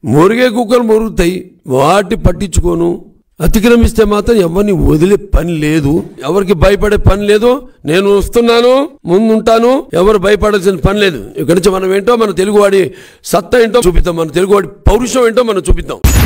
మురిగే కుక్కలు మురుగుతాయి, వాటి పట్టించుకోను. అతిక్రమిస్తే మాత్రం ఎవరిని వదిలే పని లేదు, ఎవరికి భయపడే పని లేదు. నేను వస్తున్నాను, ముందుంటాను, ఎవరు భయపడాల్సిన పని లేదు. ఇక్కడి నుంచి మనం ఏంటో మన తెలుగువాడి సత్తా ఏంటో చూపిద్దాం, మన తెలుగువాడి పౌరుషం ఏంటో మనం చూపిద్దాం.